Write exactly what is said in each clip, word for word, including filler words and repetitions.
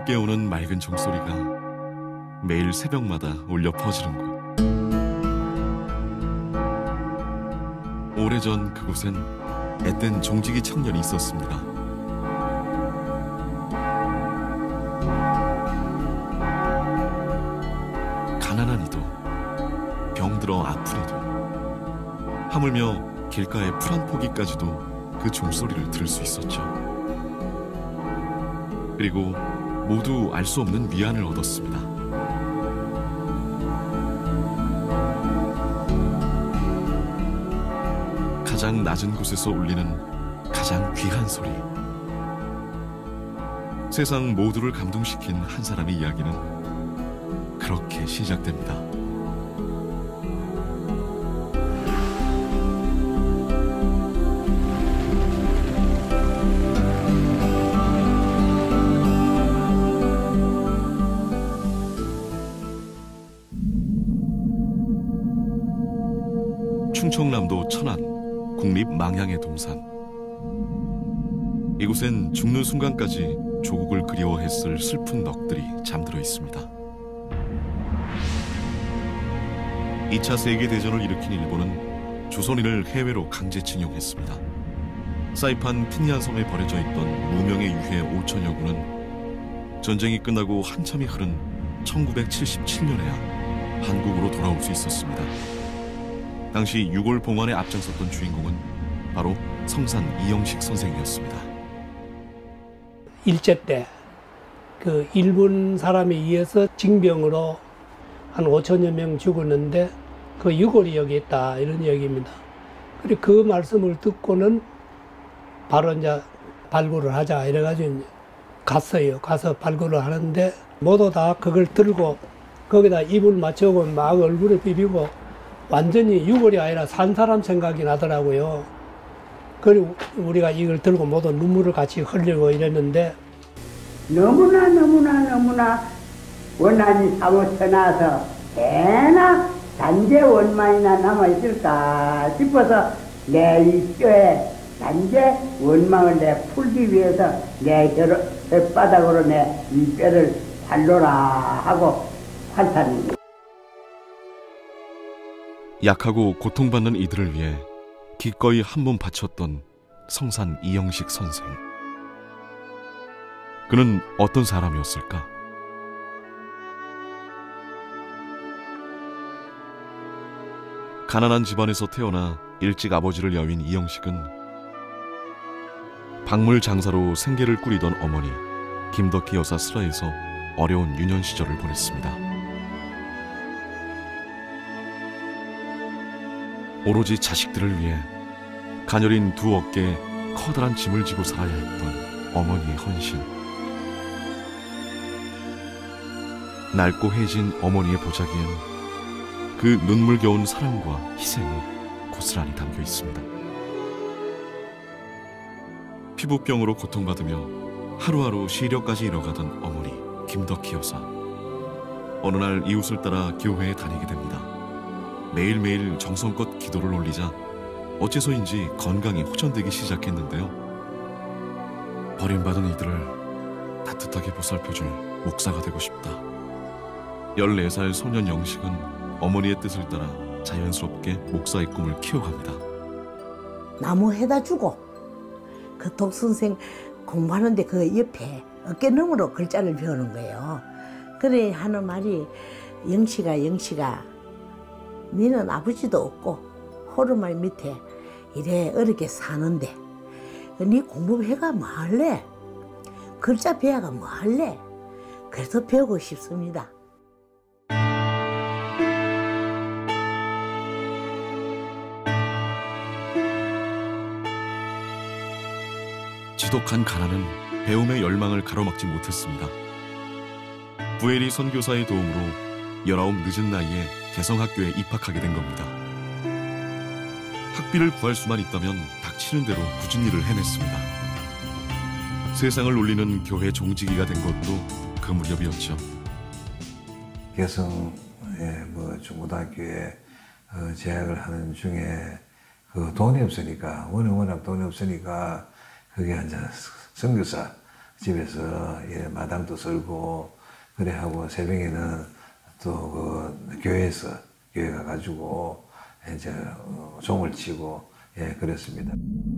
꿈을 깨우는 맑은 종소리가 매일 새벽마다 울려 퍼지는 곳. 오래전 그곳엔 앳된 종직이 청년이 있었습니다. 가난한 이도, 병들어 아픈 이도, 하물며 길가의 풀 한 포기까지도 그 종소리를 들을 수 있었죠. 그리고 모두 알 수 없는 위안을 얻었습니다. 가장 낮은 곳에서 울리는 가장 귀한 소리. 세상 모두를 감동시킨 한 사람의 이야기는 그렇게 시작됩니다. 충청남도 천안 국립망향의 동산. 이곳엔 죽는 순간까지 조국을 그리워했을 슬픈 넋들이 잠들어 있습니다. 이 차 세계대전을 일으킨 일본은 조선인을 해외로 강제징용했습니다. 사이판 푸니안 섬에 버려져 있던 무명의 유해 오천여 구는 전쟁이 끝나고 한참이 흐른 천구백칠십칠 년에야 한국으로 돌아올 수 있었습니다. 당시 유골 봉환에 앞장섰던 주인공은 바로 성산 이영식 선생이었습니다. 일제 때 그 일본 사람에 의해서 징병으로 한 오천여 명 죽었는데 그 유골이 여기 있다 이런 얘기입니다. 그리고 그 말씀을 듣고는 바로 이제 발굴을 하자 이래가지고 이제 갔어요. 가서 발굴을 하는데 모두 다 그걸 들고 거기다 입을 맞추고 막 얼굴에 비비고 완전히 유골이 아니라 산 사람 생각이 나더라고요. 그리고 우리가 이걸 들고 모두 눈물을 같이 흘리고 이랬는데 너무나 너무나 너무나 원한이 사무쳐 나서 대나 단재 원망이나 남아있을까 싶어서 내 이 뼈에 단재 원망을 내 풀기 위해서 내 혓바닥으로 내 이 뼈를 발로라 하고 환탄입니다. 약하고 고통받는 이들을 위해 기꺼이 한 몸 바쳤던 성산 이영식 선생. 그는 어떤 사람이었을까? 가난한 집안에서 태어나 일찍 아버지를 여윈 이영식은 박물 장사로 생계를 꾸리던 어머니 김덕희 여사 슬하에서 어려운 유년 시절을 보냈습니다. 오로지 자식들을 위해 가녀린 두 어깨에 커다란 짐을 지고 살아야 했던 어머니의 헌신. 낡고 해진 어머니의 보자기엔 그 눈물겨운 사랑과 희생이 고스란히 담겨 있습니다. 피부병으로 고통받으며 하루하루 시력까지 잃어가던 어머니 김덕희 여사. 어느 날 이웃을 따라 교회에 다니게 됩니다. 매일매일 정성껏 기도를 올리자 어째서인지 건강이 호전되기 시작했는데요. 버림받은 이들을 따뜻하게 보살펴줄 목사가 되고 싶다. 열네 살 소년 영식은 어머니의 뜻을 따라 자연스럽게 목사의 꿈을 키워갑니다. 나무 해다 주고 그 독선생 공부하는데 그 옆에 어깨너머로 글자를 배우는 거예요. 그래 하는 말이 영식아 영식아 니는 아버지도 없고 호르말 밑에 이래 어렵게 사는데 니 공부해가 뭐 할래? 글자 배워가 뭐 할래? 그래서 배우고 싶습니다. 지독한 가난은 배움의 열망을 가로막지 못했습니다. 부에리 선교사의 도움으로 열아홉 늦은 나이에 개성학교에 입학하게 된 겁니다. 학비를 구할 수만 있다면 닥치는 대로 굳은 일을 해냈습니다. 세상을 울리는 교회 종지기가 된 것도 그 무렵이었죠. 개성의 뭐 중고등학교에 어, 재학을 하는 중에 그 돈이 없으니까 워낙 워낙 돈이 없으니까 그게 이제 선교사 집에서 예, 마당도 썰고 그래 하고 새벽에는 또 그 교회에서 교회 가가지고 이제 어, 종을 치고 예 그랬습니다.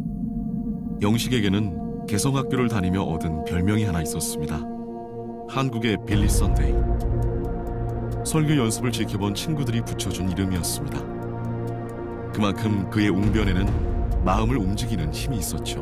영식에게는 개성학교를 다니며 얻은 별명이 하나 있었습니다. 한국의 빌리 선데이. 설교 연습을 지켜본 친구들이 붙여준 이름이었습니다. 그만큼 그의 웅변에는 마음을 움직이는 힘이 있었죠.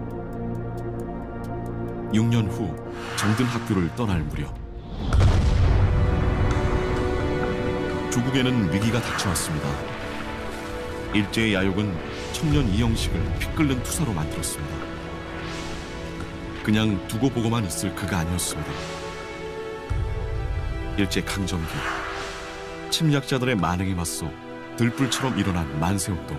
육 년 후 정든 학교를 떠날 무렵 조국에는 위기가 닥쳐왔습니다. 일제의 야욕은 청년 이영식을 피 끓는 투사로 만들었습니다. 그냥 두고 보고만 있을 그가 아니었습니다. 일제 강점기, 침략자들의 만행에 맞서 들불처럼 일어난 만세운동.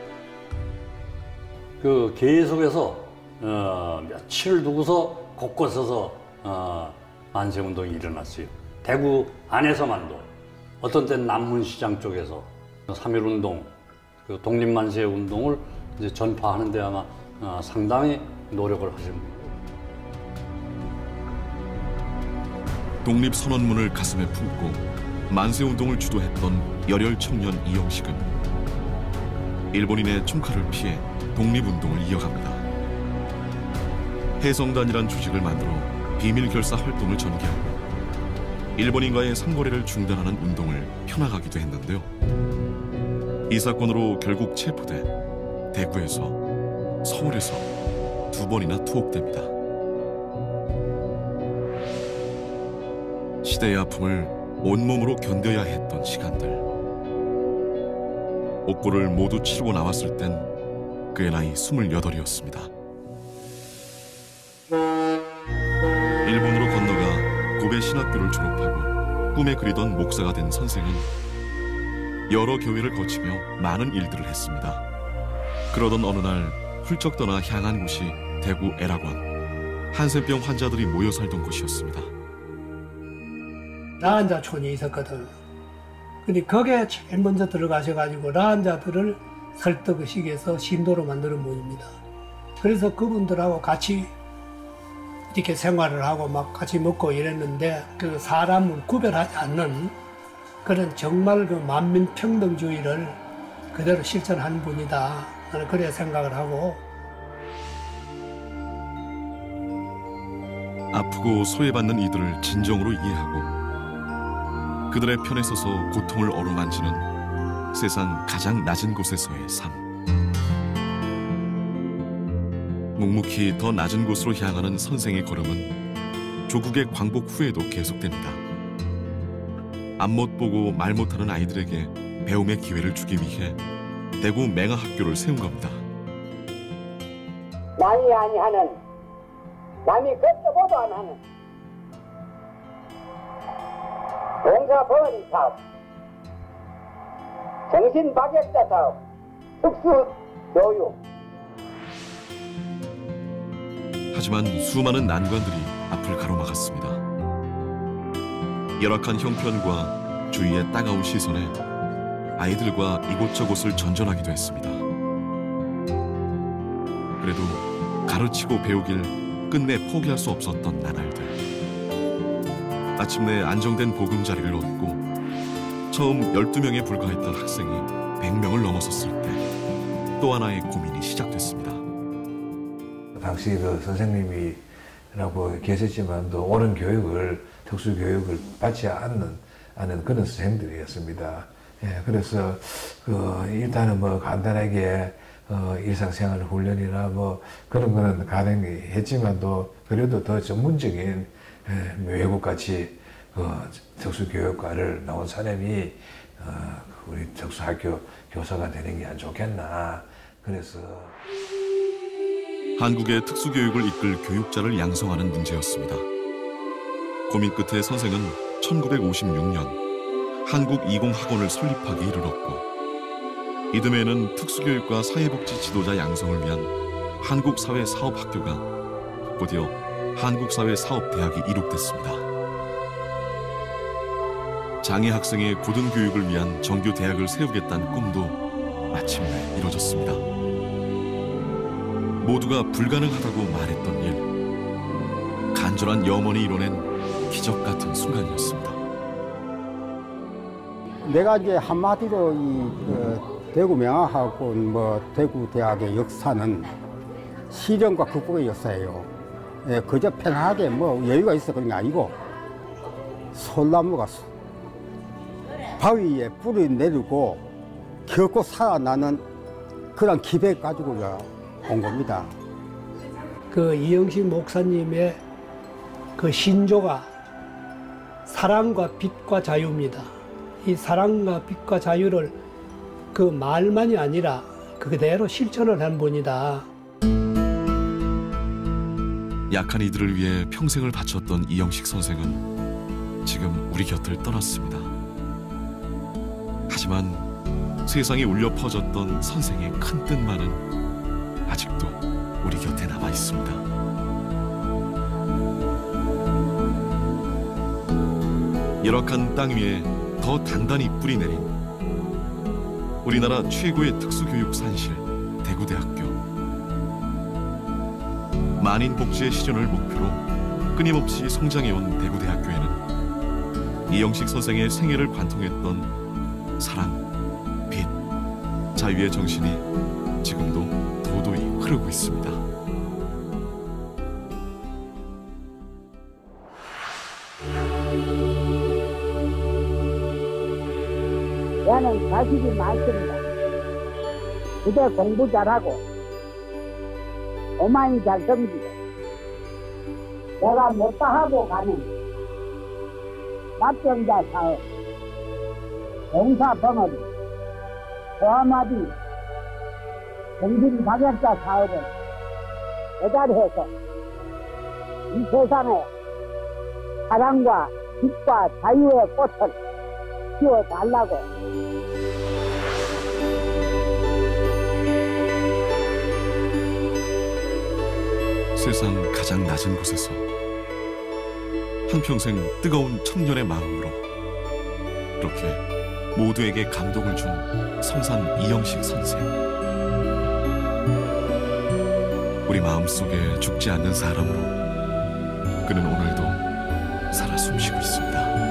그 계속해서 어, 며칠 두고서 곳곳에서 어, 만세운동이 일어났어요. 대구 안에서만도 어떤 때는 남문시장 쪽에서 삼일운동, 그 독립만세운동을 이제 전파하는 데 아마 어, 상당히 노력을 하신 분이에요. 독립선언문을 가슴에 품고 만세운동을 주도했던 열혈 청년 이영식은 일본인의 총칼을 피해 독립운동을 이어갑니다. 해성단이란 조직을 만들어 비밀결사 활동을 전개하고 일본인과의 상거래를 중단하는 운동을 펴나가기도 했는데요. 이 사건으로 결국 체포돼 대구에서 서울에서 두 번이나 투옥됩니다. 시대의 아픔을 온몸으로 견뎌야 했던 시간들. 옥고를 모두 치르고 나왔을 땐 그의 나이 스물여덟이었습니다. 일본으로 건너가 고베 신학교를 졸업하고 꿈에 그리던 목사가 된 선생은 여러 교회를 거치며 많은 일들을 했습니다. 그러던 어느 날 훌쩍 떠나 향한 곳이 대구 애락원, 한센병 환자들이 모여 살던 곳이었습니다. 라한자촌이 있었거든. 근데 거기에 제일 먼저 들어가셔가지고 라한자들을 설득하시기 위해서 신도로 만드는 분입니다. 그래서 그분들하고 같이 이렇게 생활을 하고 막 같이 먹고 이랬는데 그 사람을 구별하지 않는 그런 정말 그 만민평등주의를 그대로 실천한 분이다. 나는 그래 생각을 하고. 아프고 소외받는 이들을 진정으로 이해하고 그들의 편에 서서 고통을 어루만지는 세상 가장 낮은 곳에서의 삶. 묵묵히 더 낮은 곳으로 향하는 선생의 걸음은 조국의 광복 후에도 계속됩니다. 앞 못 보고 말 못하는 아이들에게 배움의 기회를 주기 위해 대구 맹아학교를 세운 겁니다. 남이 아니하는, 남이 걷어보도 안 하는 동사버리 사업, 정신박약자 사업, 특수교육. 하지만 수많은 난관들이 앞을 가로막았습니다. 열악한 형편과 주위의 따가운 시선에 아이들과 이곳저곳을 전전하기도 했습니다. 그래도 가르치고 배우길 끝내 포기할 수 없었던 나날들. 마침내 안정된 보금자리를 얻고 처음 열두 명에 불과했던 학생이 백 명을 넘어섰을 때 또 하나의 고민이 시작됐습니다. 당시 그 선생님이라고 계셨지만도 옳은 교육을, 특수 교육을 받지 않는, 않는 그런 선생님들이었습니다. 예, 그래서 그 일단은 뭐 간단하게 어, 일상생활 훈련이나 뭐 그런 거는 가능했지만도 그래도 더 전문적인 예, 외국같이 그 특수교육과를 나온 사람이 어, 우리 특수학교 교사가 되는 게 안 좋겠나. 그래서 한국의 특수교육을 이끌 교육자를 양성하는 문제였습니다. 고민 끝에 선생은 천구백오십육 년 한국이공학원을 설립하기 이르렀고 이듬해에는 특수교육과 사회복지 지도자 양성을 위한 한국사회사업학교가 곧이어 한국사회사업대학이 이룩됐습니다. 장애 학생의 고등교육을 위한 정규 대학을 세우겠다는 꿈도 마침내 이루어졌습니다. 모두가 불가능하다고 말했던 일, 간절한 염원이 이뤄낸 기적 같은 순간이었습니다. 내가 이제 한마디로 이 그, 대구 명화학원 뭐 대구 대학의 역사는 실현과 극복의 역사예요. 예, 그저 편하게 뭐 여유가 있어 그런 게 아니고 솔나무가 바위에 뿌리 내리고 겪고 살아나는 그런 기백 가지고 온 겁니다. 그 이영식 목사님의 그 신조가 사랑과 빛과 자유입니다. 이 사랑과 빛과 자유를 그 말만이 아니라 그대로 실천을 한 분이다. 약한 이들을 위해 평생을 바쳤던 이영식 선생은 지금 우리 곁을 떠났습니다. 하지만 세상에 울려 퍼졌던 선생의 큰 뜻만은 아직도 우리 곁에 남아 있습니다. 열악한 땅 위에 더 단단히 뿌리 내린 우리나라 최고의 특수교육 산실 대구대학교. 만인 복지의 실현을 목표로 끊임없이 성장해온 대구대학교에는 이영식 선생의 생애를 관통했던 사랑, 빛, 자유의 정신이 지금도 도도히 흐르고 있습니다. 얘는 자식이 많습니다. 그대 공부 잘하고 어머니 잘 섬기고 내가 못다 하고 가는 납병자 사업, 봉사벙어리, 소아마비, 정신방역자 사업을 개발해서 이 세상에 사랑과 빛과 자유의 꽃을 피워달라고. 세상 가장 낮은 곳에서 한평생 뜨거운 청년의 마음으로 이렇게 모두에게 감동을 준 성산 이영식 선생. 우리 마음속에 죽지 않는 사람으로 그는 오늘도 살아 숨쉬고 있습니다.